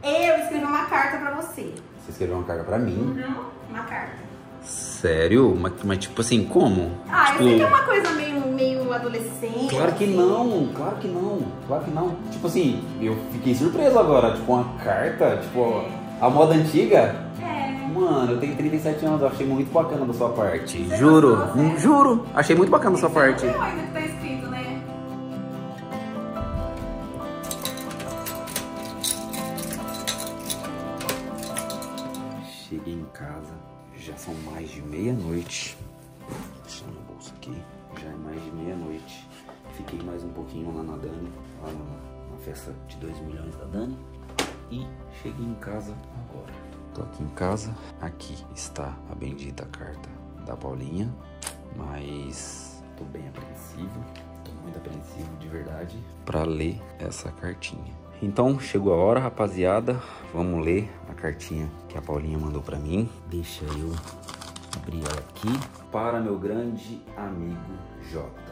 Eu escrevi uma carta pra você. Você escreveu uma carta pra mim? Uhum, uma carta. Sério? Mas tipo assim, como? Ah, tipo... eu sei que é uma coisa meio adolescente. Claro que não, claro que não, claro que não. Tipo assim, eu fiquei surpreso agora. Tipo, uma carta, tipo, a moda antiga. Mano, eu tenho 37 anos, eu achei muito bacana da sua parte. Você Juro, gostou, sério? juro. Achei muito bacana da sua parte. Não viu ainda que tá escrito, né? Cheguei em casa, já são mais de meia-noite. Deixa meu bolso aqui. Já é mais de meia-noite. Fiquei mais um pouquinho lá na Dani, lá na festa de 2 milhões da Dani. E cheguei em casa agora. Tô aqui em casa. Aqui está a bendita carta da Paulinha. Mas tô bem apreensivo. Tô muito apreensivo de verdade pra ler essa cartinha. Então chegou a hora, rapaziada. Vamos ler a cartinha que a Paulinha mandou pra mim. Deixa eu abrir ela aqui. Para meu grande amigo Jota.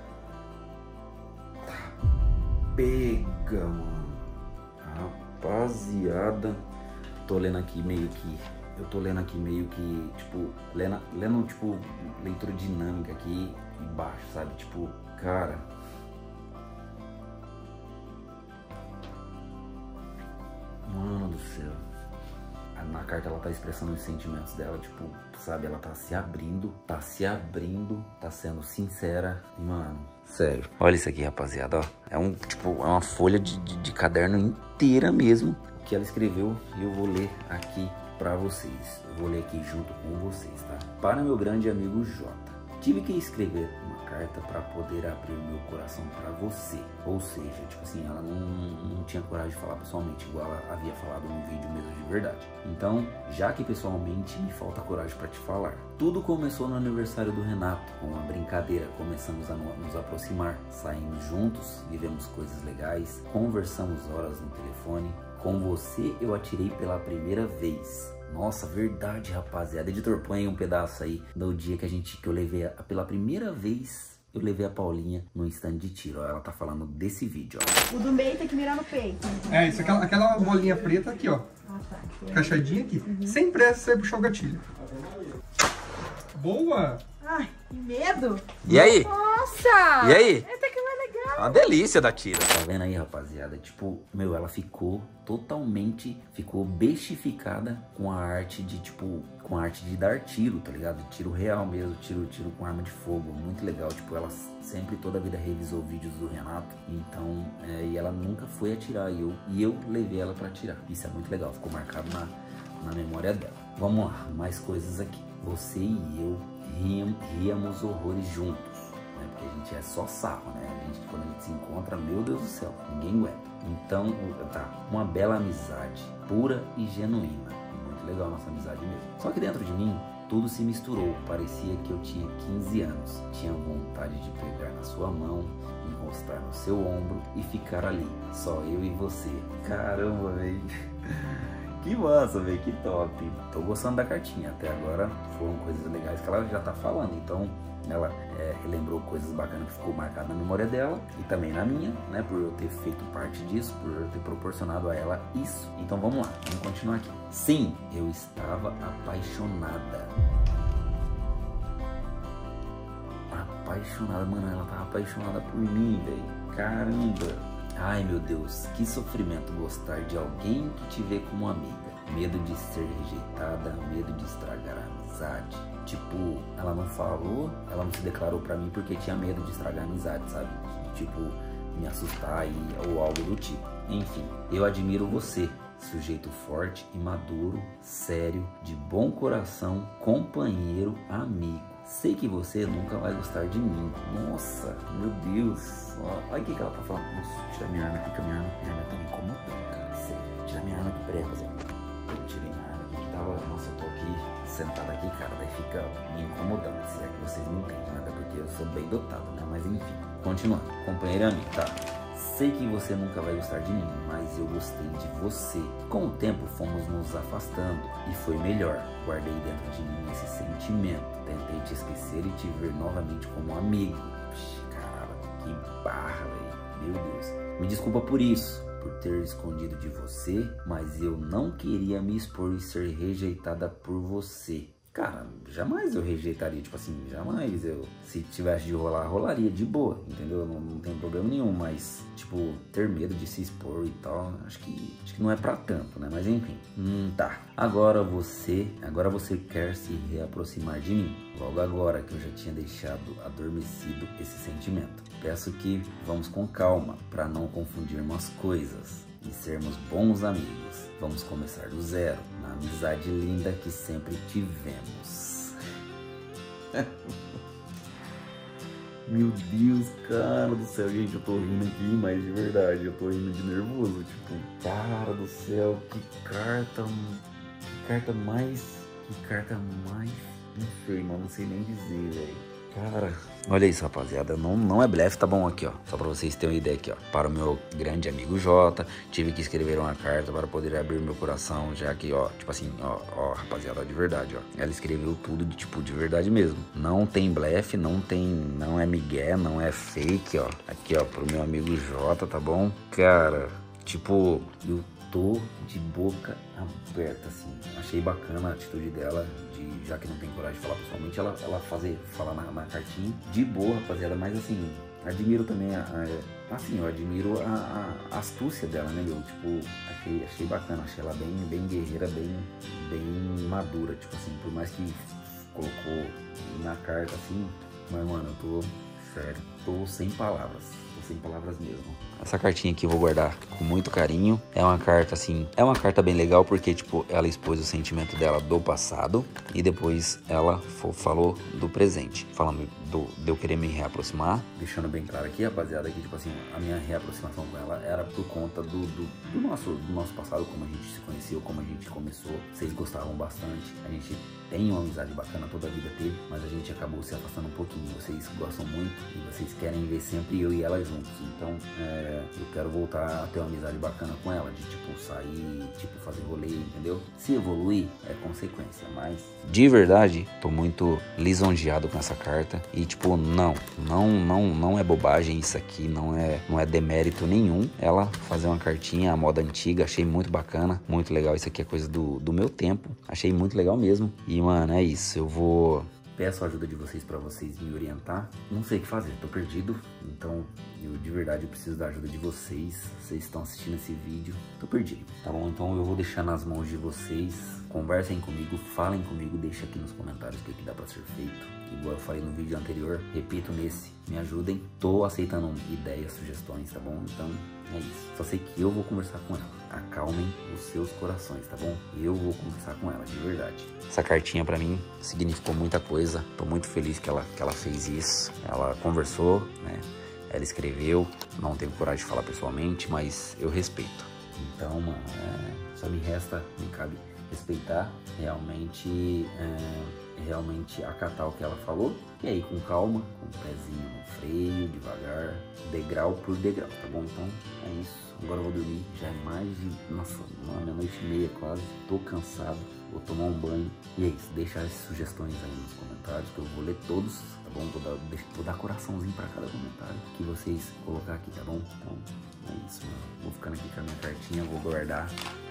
Tá pega, mano. Rapaziada. Tô lendo aqui meio que... Eu tô lendo aqui meio que, tipo... Lendo tipo, leitura dinâmica aqui embaixo, sabe? Tipo, cara... Mano do céu. Na carta ela tá expressando os sentimentos dela, tipo, sabe? Ela tá se abrindo, tá sendo sincera. E, mano, sério. Olha isso aqui, rapaziada, ó. É uma folha de caderno inteira mesmo que ela escreveu e eu vou ler aqui pra vocês. Eu vou ler aqui junto com vocês, tá? Para meu grande amigo Jota. Tive que escrever uma carta para poder abrir o meu coração para você. Ou seja, tipo assim, ela não tinha coragem de falar pessoalmente, igual ela havia falado no vídeo mesmo de verdade. Então, já que pessoalmente me falta coragem para te falar. Tudo começou no aniversário do Renato, com uma brincadeira. Começamos a nos aproximar, saímos juntos, vivemos coisas legais, conversamos horas no telefone. Com você eu atirei pela primeira vez. Nossa, verdade, rapaziada. Editor, põe um pedaço aí do dia que eu levei pela primeira vez. Eu levei a Paulinha no stand de tiro. Ó, ela tá falando desse vídeo, ó. O do meio tem que mirar no peito. É, isso, aquela bolinha preta aqui, ó. Ah, tá. Encaixadinha aqui. Sem pressa, você puxar o gatilho. Boa! Ai, que medo. E aí? Nossa! E aí? Até que vai legal. Uma delícia da tira. Tá vendo aí, rapaziada? Tipo, meu, ela ficou bestificada com a arte de, tipo, com a arte de dar tiro, tá ligado? Tiro real mesmo, tiro com arma de fogo. Muito legal. Tipo, ela sempre, toda a vida, revisou vídeos do Renato. Então, e ela nunca foi atirar. E eu levei ela pra atirar. Isso é muito legal. Ficou marcado na memória dela. Vamos lá, mais coisas aqui. Você e eu ríamos horrores juntos. Porque a gente é só sarro, né? Quando a gente se encontra, meu Deus do céu, ninguém aguenta. Então, tá, uma bela amizade, pura e genuína. Muito legal a nossa amizade mesmo. Só que dentro de mim, tudo se misturou. Parecia que eu tinha 15 anos. Tinha vontade de pegar na sua mão, encostar no seu ombro e ficar ali. Só eu e você. Caramba, velho. Que massa, velho, que top. Tô gostando da cartinha. Até agora foram coisas legais que ela já tá falando. Então, ela relembrou coisas bacanas que ficou marcado na memória dela e também na minha, né? Por eu ter feito parte disso, por eu ter proporcionado a ela isso. Então vamos lá, vamos continuar aqui. Sim, eu estava apaixonada. Apaixonada, mano, ela tava apaixonada por mim, velho. Caramba. Ai, meu Deus, que sofrimento gostar de alguém que te vê como amiga. Medo de ser rejeitada, medo de estragar a amizade. Tipo, ela não falou, ela não se declarou pra mim porque tinha medo de estragar a amizade, sabe? Tipo, me assustar ou algo do tipo. Enfim, eu admiro você, sujeito forte e maduro, sério, de bom coração, companheiro, amigo. Sei que você nunca vai gostar de mim. Nossa, meu Deus. Olha o que ela tá falando. Nossa, tira minha arma aqui, que a minha arma tá me incomodando, cara. Sério, tira minha arma aqui, peraí, rapaziada. Eu tirei minha arma aqui que tava... Nossa, eu tô aqui, sentado aqui, cara, daí fica me incomodando. Se é que vocês não entendem, né? Porque eu sou bem dotado, né? Mas enfim, continuando. Companheiro e amigo, tá? Sei que você nunca vai gostar de mim, mas eu gostei de você. Com o tempo fomos nos afastando e foi melhor. Guardei dentro de mim esse sentimento. Tentei te esquecer e te ver novamente como amigo. Caramba, que barra, velho. Meu Deus. Me desculpa por isso. por ter escondido de você, mas eu não queria me expor e ser rejeitada por você. Cara, jamais eu rejeitaria, tipo assim, jamais eu, se tivesse de rolar, rolaria de boa, entendeu? Não tem problema nenhum, mas, tipo, ter medo de se expor e tal, acho que não é pra tanto, né? Mas enfim, tá. Agora você quer se reaproximar de mim, logo agora que eu já tinha deixado adormecido esse sentimento. Peço que vamos com calma, pra não confundirmos as coisas e sermos bons amigos. Vamos começar do zero, na amizade linda que sempre tivemos. Meu Deus, cara do céu, gente, eu tô rindo aqui, mas de verdade, eu tô rindo de nervoso, tipo, cara do céu, que carta mais, não sei, mano, não sei nem dizer, velho. Cara, olha isso, rapaziada, não é blefe, tá bom? Aqui, ó, só pra vocês terem uma ideia aqui, ó. Para o meu grande amigo Jota, tive que escrever uma carta para poder abrir meu coração, já que, ó, tipo assim, ó, rapaziada, de verdade, ó. Ela escreveu tudo, de verdade mesmo. Não tem blefe, não é migué, não é fake, ó. Aqui, ó, pro meu amigo Jota, tá bom? Cara, tipo, eu tô de boca aberta, assim. Achei bacana a atitude dela, já que não tem coragem de falar pessoalmente, ela falar na cartinha. De boa, rapaziada, mas assim, admiro também eu admiro a astúcia dela, né, meu? Tipo, achei bacana, achei ela bem guerreira, bem madura, tipo assim, por mais que colocou na carta assim, mas, mano, eu tô, sério, tô sem palavras mesmo. Essa cartinha aqui eu vou guardar com muito carinho. É uma carta assim, é uma carta bem legal porque, tipo, ela expôs o sentimento dela do passado e depois ela falou do presente, falando de eu querer me reaproximar. Deixando bem claro aqui, rapaziada, que, tipo assim, a minha reaproximação com ela era por conta do nosso passado, como a gente se conheceu, como a gente começou. Vocês gostavam bastante, a gente tem uma amizade bacana, toda a vida teve, mas a gente acabou se afastando um pouquinho. Vocês gostam muito e vocês querem ver sempre eu e ela juntos. Então, eu quero voltar a ter uma amizade bacana com ela, de, tipo, sair, tipo, fazer rolê, entendeu? Se evoluir, é consequência, mas de verdade, tô muito lisonjeado com essa carta e, tipo, não é bobagem isso aqui, não é demérito nenhum ela fazer uma cartinha à moda antiga. Achei muito bacana, muito legal. Isso aqui é coisa do meu tempo, achei muito legal mesmo. E, mano, é isso, peço a ajuda de vocês pra vocês me orientar. Não sei o que fazer, tô perdido. Então, de verdade, eu preciso da ajuda de vocês. Vocês estão assistindo esse vídeo, tô perdido, tá bom? Então eu vou deixar nas mãos de vocês. Conversem comigo, falem comigo, deixa aqui nos comentários o que dá pra ser feito. Igual eu falei no vídeo anterior, repito nesse, me ajudem. Tô aceitando ideias, sugestões, tá bom? Então, é isso. Só sei que eu vou conversar com ela. Acalmem os seus corações, tá bom? Eu vou conversar com ela, de verdade. Essa cartinha pra mim significou muita coisa. Tô muito feliz que ela fez isso. Ela conversou, né? Ela escreveu. Não tenho coragem de falar pessoalmente, mas eu respeito. Então, mano, só me cabe respeitar, realmente acatar o que ela falou. E aí, com calma, com o pezinho no freio, devagar, degrau por degrau, tá bom? Então, é isso. Agora eu vou dormir, já é mais de, nossa, 1h30 quase. Tô cansado, vou tomar um banho. E é isso, deixa as sugestões aí nos comentários, que eu vou ler todos, tá bom? Vou dar coraçãozinho pra cada comentário que vocês colocar aqui, tá bom? Então, é isso, mano. Vou ficando aqui com a minha cartinha, vou guardar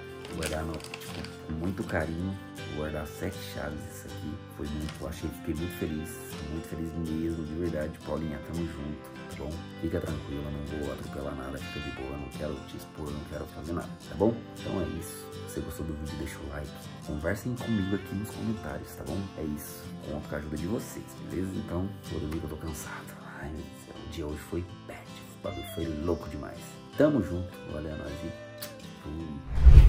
com muito carinho, vou guardar 7 chaves. Isso aqui foi fiquei muito feliz mesmo, de verdade. Paulinha, tamo junto, tá bom? Fica tranquila, não vou atropelar nada, fica de boa, não quero te expor, não quero fazer nada, tá bom? Então é isso, se você gostou do vídeo, deixa o like, conversem comigo aqui nos comentários, tá bom? É isso, conto com a ajuda de vocês, beleza? Então, vou dormir que eu tô cansado. Ai, meu Deus do céu, o dia hoje foi bad, o bagulho foi louco demais. Tamo junto, valeu a nós e fui.